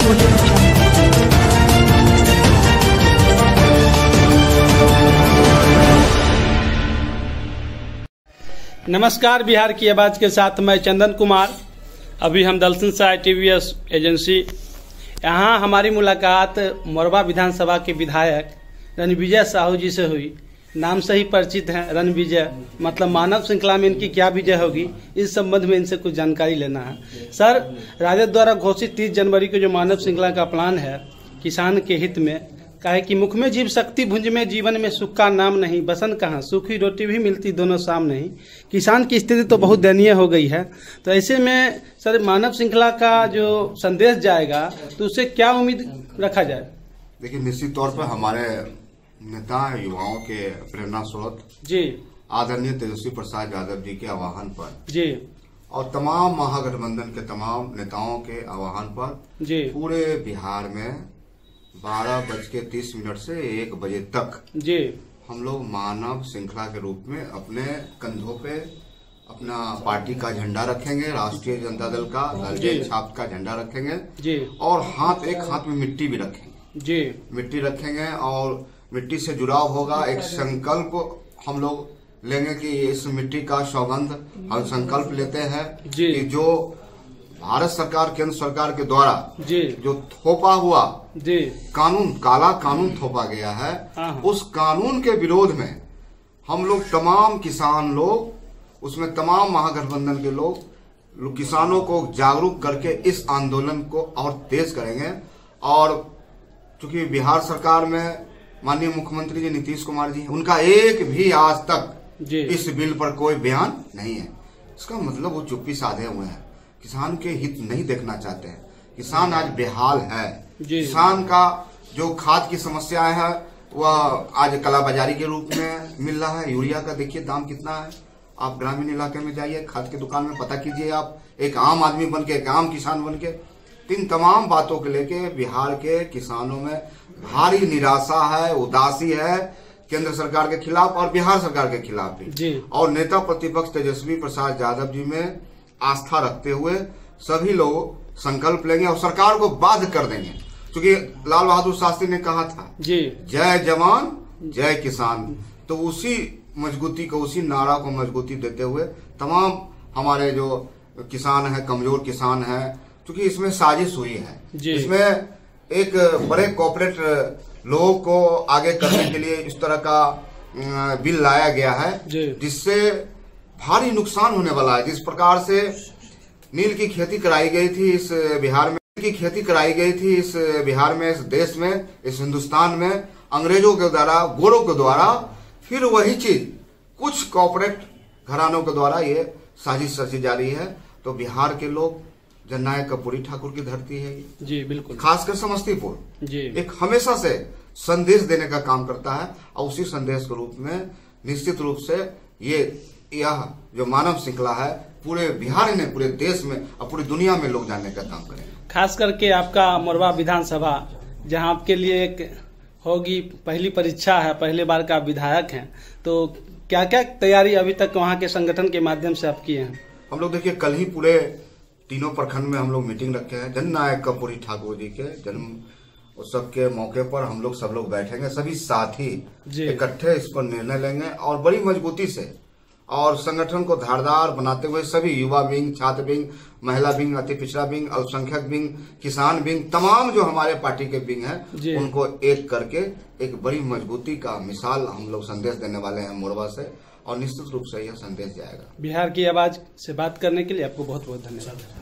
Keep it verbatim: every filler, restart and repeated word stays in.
नमस्कार, बिहार की आवाज के साथ मैं चंदन कुमार। अभी हम दलसिंह सराय टीवीएस एजेंसी, यहाँ हमारी मुलाकात मोरबा विधानसभा के विधायक रणविजय साहू जी से हुई। नाम से ही परिचित हैं रणविजय, मतलब मानव श्रृंखला में इनकी क्या विजय होगी, इस संबंध में इनसे कुछ जानकारी लेना है। सर, राजद द्वारा घोषित तीस जनवरी को जो मानव श्रृंखला का प्लान है किसान के हित में, कहे कि मुख में जीव शक्ति भुंज में जीवन में सुख का नाम नहीं, बसन कहाँ सूखी रोटी भी मिलती दोनों शाम नहीं। किसान की स्थिति तो बहुत दयनीय हो गई है। तो ऐसे में सर, मानव श्रृंखला का जो संदेश जाएगा तो उससे क्या उम्मीद रखा जाए? देखिए, निश्चित तौर पर हमारे नेता युवाओं के प्रेरणा स्रोत जी आदरणीय तेजस्वी प्रसाद यादव जी के आह्वान पर जी और तमाम महागठबंधन के तमाम नेताओं के आह्वान पर जी पूरे बिहार में बारह बज के तीस मिनट से एक बजे तक जी हम लोग मानव श्रृंखला के रूप में अपने कंधों पे अपना पार्टी का झंडा रखेंगे, राष्ट्रीय जनता दल का दलजय छाप का झंडा रखेंगे जी और हाथ एक हाथ में मिट्टी भी रखेंगे जी मिट्टी रखेंगे और मिट्टी से जुड़ाव होगा। एक संकल्प हम लोग लेंगे कि इस मिट्टी का सौगंध हम संकल्प लेते हैं जी कि जो भारत सरकार केंद्र सरकार के द्वारा जी जो थोपा हुआ जी कानून, काला कानून थोपा गया है, उस कानून के विरोध में हम लोग तमाम किसान लोग, उसमें तमाम महागठबंधन के लोग, लोग किसानों को जागरूक करके इस आंदोलन को और तेज करेंगे। और चूंकि बिहार सरकार में माननीय मुख्यमंत्री जी नीतीश कुमार जी, उनका एक भी आज तक जी इस बिल पर कोई बयान नहीं है। इसका मतलब वो चुप्पी साधे हुए हैं, किसान के हित नहीं देखना चाहते हैं। किसान आज बेहाल है। किसान का जो खाद की समस्याएं है वह आज कालाबाजारी के रूप में मिल रहा है। यूरिया का देखिए दाम कितना है। आप ग्रामीण इलाके में जाइए, खाद की दुकान में पता कीजिए, आप एक आम आदमी बन के, एक आम किसान बन के। इन तमाम बातों को लेके बिहार के किसानों में भारी निराशा है, उदासी है केंद्र सरकार के खिलाफ और बिहार सरकार के खिलाफ भी। और नेता प्रतिपक्ष तेजस्वी प्रसाद यादव जी में आस्था रखते हुए सभी लोग संकल्प लेंगे और सरकार को बाध्य कर देंगे। क्योंकि लाल बहादुर शास्त्री ने कहा था जी, जय जवान जय किसान। तो उसी मजबूती को, उसी नारा को मजबूती देते हुए तमाम हमारे जो किसान है, कमजोर किसान है, क्योंकि इसमें साजिश हुई है, इसमें एक बड़े कॉर्पोरेट लोगों को आगे करने के लिए इस तरह का बिल लाया गया है जिससे भारी नुकसान होने वाला है। जिस प्रकार से नील की खेती कराई गई थी इस बिहार में, की खेती कराई गई थी इस बिहार में, इस देश में, इस हिंदुस्तान में अंग्रेजों के द्वारा, गोरों के द्वारा, फिर वही चीज कुछ कॉर्पोरेट घरानों के द्वारा ये साजिश रची जा रही है। तो बिहार के लोग, जननायक कर्पूरी ठाकुर की धरती है जी, बिल्कुल, खासकर समस्तीपुर जी, एक हमेशा से संदेश देने का काम करता है और उसी संदेश के रूप में निश्चित रूप से ये यह जो मानव श्रृंखला है पूरे बिहार में, पूरे देश में और पूरी दुनिया में लोग जानने का काम करेंगे। खास करके आपका मोरबा विधानसभा, जहां आपके लिए एक होगी पहली परीक्षा है, पहले बार का विधायक हैं, तो क्या क्या तैयारी अभी तक वहां के संगठन के माध्यम से आप किए हैं? हम लोग देखिए, कल ही पूरे तीनों प्रखंड में हम लोग मीटिंग रखे हैं। जननायक कर्पूरी ठाकुर जी के जन्म उत्सव के मौके पर हम लोग सब लोग बैठेंगे, सभी साथी इकट्ठे इस पर निर्णय लेंगे और बड़ी मजबूती से और संगठन को धारदार बनाते हुए सभी युवा विंग, छात्र विंग, महिला विंग, अति पिछड़ा विंग, अल्पसंख्यक विंग, किसान विंग, तमाम जो हमारे पार्टी के विंग हैं उनको एक करके एक बड़ी मजबूती का मिसाल हम लोग संदेश देने वाले हैं मोरबा से, और निश्चित रूप से यह संदेश जाएगा। बिहार की आवाज से बात करने के लिए आपको बहुत बहुत धन्यवाद।